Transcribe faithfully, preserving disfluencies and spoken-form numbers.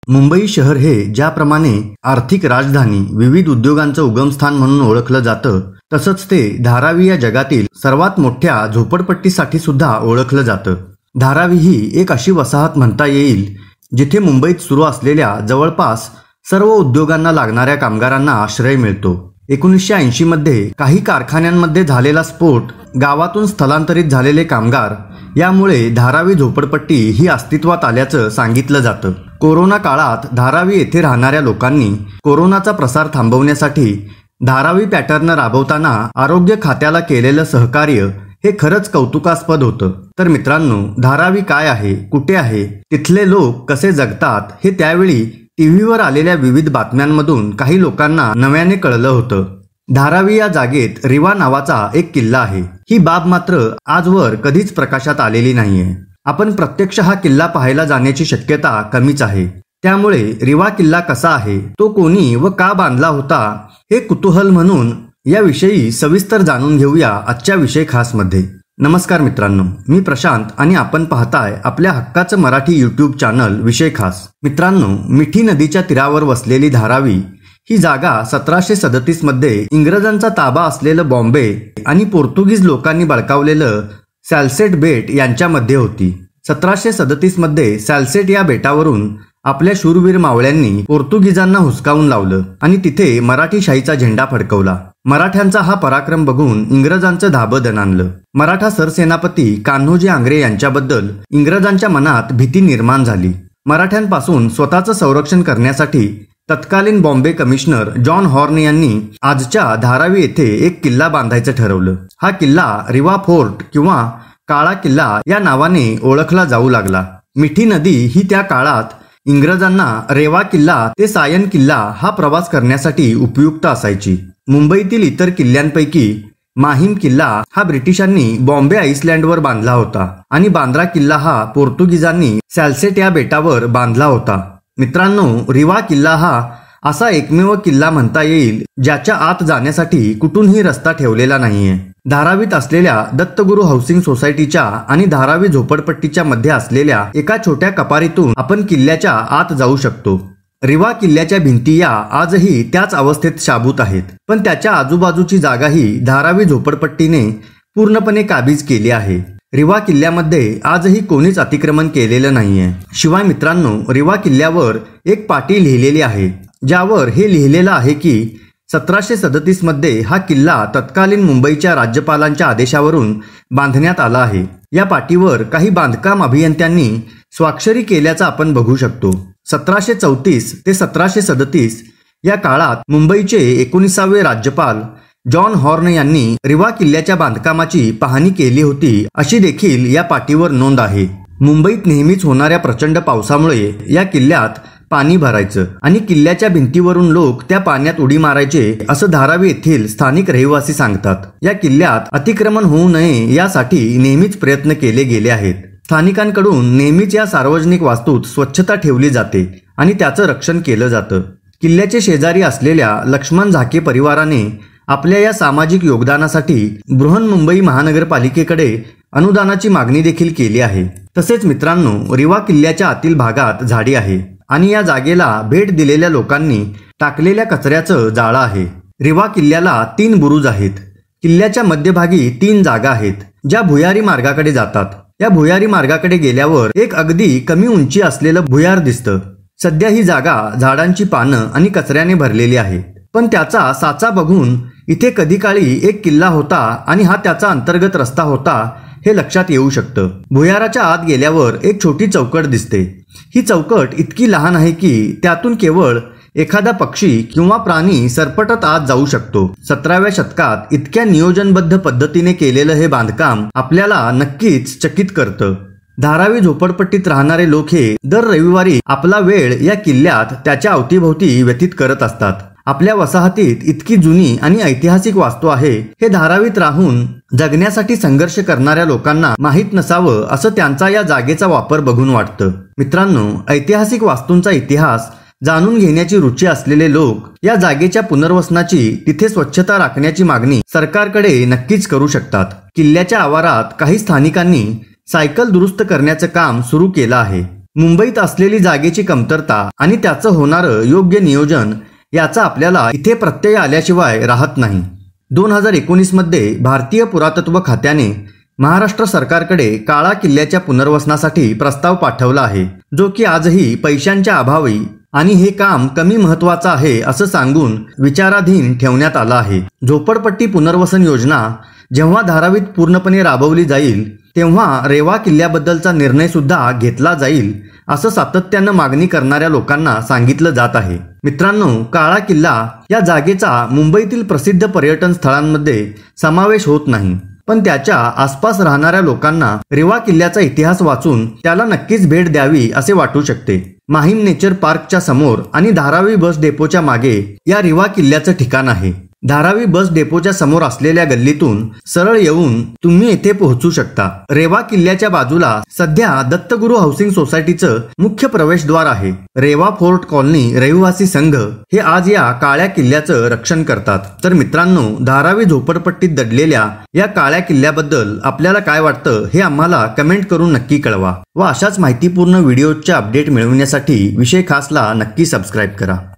मुंबई शहर हे ज्याप्रमाणे आर्थिक राजधानी, विविध उद्योगांचं उगमस्थान म्हणून ओळखलं जातं, तसंच ते धारावी या जगातील सर्वात मोठ्या झोपडपट्टीसाठी सुद्धा ओळखलं जातं. धारावी ही एक अशी वसाहत म्हणता येईल जिथे मुंबईत सुरू असलेल्या जवळपास सर्व उद्योगांना लागणाऱ्या कामगारांना आश्रय मिळतो. एकोणीसशे ऐंशी मध्ये काही कारखान्यांमध्ये झालेला स्फोट, गावातून स्थलांतरित झालेले कामगार यामुळे धारावी झोपडपट्टी ही अस्तित्वात आल्याचं सांगितलं जातं. कोरोना काळात धारावी येथे राहणाऱ्या लोकांनी कोरोनाचा प्रसार थांबवण्यासाठी धारावी पॅटर्न राबवताना आरोग्य खात्याला केलेलं सहकार्य हे खरंच कौतुकास्पद होतं. तर मित्रांनो, धारावी काय आहे, कुठे आहे, तिथले लोक कसे जगतात हे त्यावेळी टीव्हीवर आलेल्या विविध बातम्यांमधून काही लोकांना नव्याने कळलं होतं. धारावी या जागेत रिवा नावाचा एक किल्ला आहे. ही बाब मात्र आजवर कधीच प्रकाशात आलेली नाहीये. आपण प्रत्यक्ष हा किल्ला पाहायला जाण्याची शक्यता कमीच आहे. त्यामुळे रिवा किल्ला कसा आहे, तो कोणी व का बांधला होता, हे कुतूहल म्हणून याविषयी सविस्तर जाणून घेऊया आजच्या विषय खास मध्ये. नमस्कार मित्रांनो, मी प्रशांत आणि आपण पाहताय आपल्या हक्काचं मराठी यूट्यूब चॅनल विषय खास. मित्रांनो, मिठी नदीच्या तीरावर वसलेली धारावी ही जागा सतराशे सदतीस मध्ये इंग्रजांचा ताबा असलेलं बॉम्बे आणि पोर्तुगीज लोकांनी बळकावलेलं सॅल्सेट बेट यांच्यामध्ये होती. सतराशे सदतीस मध्ये सॅल्सेट या बेटावरून आपल्या शूरवीर मावळ्यांनी पोर्तुगीजांना हुसकावून लावलं आणि तिथे मराठी शाहीचा झेंडा फडकवला. मराठ्यांचा हा पराक्रम बघून इंग्रजांचं धाबं दणाणलं. मराठा सरसेनापती कान्होजी आंग्रे यांच्याबद्दल इंग्रजांच्या मनात भीती निर्माण झाली. मराठ्यांपासून स्वतःचं संरक्षण करण्यासाठी तत्कालीन बॉम्बे कमिशनर जॉन हॉर्न यांनी आजच्या धारावी येथे एक किल्ला बांधायचं ठरवलं. हा किल्ला रिवा फोर्ट किंवा काळा किल्ला या नावाने ओळखला जाऊ लागला. मिठी नदी ही त्या काळात इंग्रजांना रेवा किल्ला ते सायन किल्ला हा प्रवास करण्यासाठी उपयुक्त असायची. मुंबईतील इतर किल्ल्यांपैकी माहीम किल्ला हा ब्रिटिशांनी बॉम्बे आईसलँडवर बांधला होता आणि बांद्रा किल्ला हा पोर्तुगीजांनी सॅल्सेट या बेटावर बांधला होता. मित्रांनो, रिवा किल्ला हा असा एकमेव किल्ला म्हणता येईल ज्याच्या आत जाण्यासाठी कुठूनही रस्ता ठेवलेला नाहीये. धारावीत असलेल्या दत्तगुरू हाऊसिंग सोसायटीच्या आणि धारावी झोपडपट्टीच्या मध्ये असलेल्या एका छोट्या कपारीतून आपण किल्ल्याच्या आत जाऊ शकतो. रिवा किल्ल्याच्या भिंती या आजही त्याच अवस्थेत शाबूत आहेत, पण त्याच्या आजूबाजूची जागाही धारावी झोपडपट्टीने पूर्णपणे काबीज केली आहे. रिवा किल्ल्यामध्ये आजही कोणीच अतिक्रमण केलेलं नाहीये. शिवाय मित्रांनो, रिवा किल्ल्यावर एक पाटी लिहिलेली आहे, ज्यावर हे लिहिलेलं आहे की सतराशे सदतीस मध्ये हा किल्ला तत्कालीन मुंबईच्या राज्यपालांच्या आदेशावरून बांधण्यात आला आहे. या पाटीवर काही बांधकाम अभियंत्यांनी स्वाक्षरी केल्याचं आपण बघू शकतो. सतराशे चौतीस ते सतराशे सदतीस या काळात मुंबईचे एकोणीसावे राज्यपाल जॉन हॉर्न यांनी रिवा किल्ल्याच्या बांधकामाची पाहणी केली होती, अशी देखील या पाटीवर नोंद आहे. मुंबईत नेहमीच होणाऱ्या प्रचंड पावसामुळे या किल्ल्यात पाणी भरायचं आणि किल्ल्याच्या भिंतीवरून लोक त्या पाण्यात उडी मारायचे, असं धारावी येथील स्थानिक रहिवासी सांगतात. या किल्ल्यात अतिक्रमण होऊ नये यासाठी नेहमीच प्रयत्न केले गेले आहेत. स्थानिकांकडून नेहमीच या सार्वजनिक वास्तूत स्वच्छता ठेवली जाते आणि त्याचं रक्षण केलं जातं. किल्ल्याचे शेजारी असलेल्या लक्ष्मण झाके परिवाराने आपल्या या सामाजिक योगदानासाठी बृहन्मुंबई महानगरपालिकेकडे अनुदानाची मागणी देखील केली आहे. तसेच मित्रांनो, रिवा किल्ल्याच्या आतील भागात झाडी आहे आणि या जागेला भेट दिलेल्या लोकांनी टाकलेल्या कचऱ्याचं जाळं आहे. रिवा किल्ल्याला तीन बुरुज आहेत. किल्ल्याच्या मध्यभागी तीन जागा आहेत ज्या भुयारी मार्गाकडे जातात. या भुयारी मार्गाकडे गेल्यावर एक अगदी कमी उंची असलेलं भुयार दिसतं. सध्या ही जागा झाडांची पानं आणि कचऱ्याने भरलेली आहे, पण त्याचा साचा बघून इथे कधी काळी एक किल्ला होता आणि हा त्याचा अंतर्गत रस्ता होता हे लक्षात येऊ शकतं. भुयाराच्या आत गेल्यावर एक छोटी चौकट दिसते. ही चौकट इतकी लहान आहे की त्यातून केवळ एखादा पक्षी किंवा प्राणी सरपटत आत जाऊ शकतो. सतराव्या शतकात इतक्या नियोजनबद्ध पद्धतीने केलेलं हे बांधकाम आपल्याला नक्कीच चकित करतं. धारावी झोपडपट्टीत राहणारे लोक हे दर रविवारी आपला वेळ या किल्ल्यात त्याच्या अवतीभोवती व्यतीत करत असतात. आपल्या वसाहतीत इतकी जुनी आणि ऐतिहासिक वास्तू आहे हे धारावीत राहून जगण्यासाठी संघर्ष करणाऱ्या लोकांना माहीत नसावं असं त्यांचा या जागेचा वापर बघून वाटतं. मित्रांनो, ऐतिहासिक वास्तूंचा इतिहास जाणून घेण्याची रुची असलेले लोक या जागेच्या पुनर्वसनाची, तिथे स्वच्छता राखण्याची मागणी सरकारकडे नक्कीच करू शकतात. किल्ल्याच्या आवारात काही स्थानिकांनी सायकल दुरुस्त करण्याचं काम सुरू केलं आहे. मुंबईत असलेली जागेची कमतरता आणि त्याचं होणारं योग्य नियोजन याचा आपल्याला इथे प्रत्यय आल्याशिवाय राहत नाही. दोन हजार एकोणीस मध्ये भारतीय पुरातत्व खात्याने महाराष्ट्र सरकारकडे काळा किल्ल्याच्या पुनर्वसनासाठी प्रस्ताव पाठवला आहे, जो की आजही पैशांच्या अभावी आणि हे काम कमी महत्वाचं आहे असं सांगून विचाराधीन ठेवण्यात आलं आहे. झोपडपट्टी पुनर्वसन योजना जेव्हा धारावीत पूर्णपणे राबवली जाईल तेव्हा रेवा किल्ल्याबद्दलचा निर्णय सुद्धा घेतला जाईल असं सातत्यानं मागणी करणाऱ्या लोकांना सांगितलं जात आहे. मित्रांनो, काळा किल्ला या जागेचा मुंबईतील प्रसिद्ध पर्यटन स्थळांमध्ये समावेश होत नाही, पण त्याच्या आसपास राहणाऱ्या लोकांना रेवा किल्ल्याचा इतिहास वाचून त्याला नक्कीच भेट द्यावी असे वाटू शकते. माहीम नेचर पार्कच्या समोर आणि धारावी बस डेपोच्या मागे या रेवा किल्ल्याचं ठिकाण आहे. धारावी बस डेपोच्या समोर असलेल्या गल्लीतून सरळ येऊन तुम्ही येथे पोहोचू शकता. रेवा किल्ल्याच्या बाजूला सध्या दत्तगुरु हाऊसिंग सोसायटीचं मुख्य प्रवेशद्वार आहे. रेवा फोर्ट कॉलनी रहिवासी संघ हे आज या काळ्या किल्ल्याचं रक्षण करतात. तर मित्रांनो, धारावी झोपडपट्टीत दडलेल्या या काळ्या किल्ल्याबद्दल आपल्याला काय वाटतं हे आम्हाला कमेंट करून नक्की कळवा व अशाच माहितीपूर्ण व्हिडिओच्या अपडेट मिळवण्यासाठी विषय खासला नक्की सबस्क्राईब करा.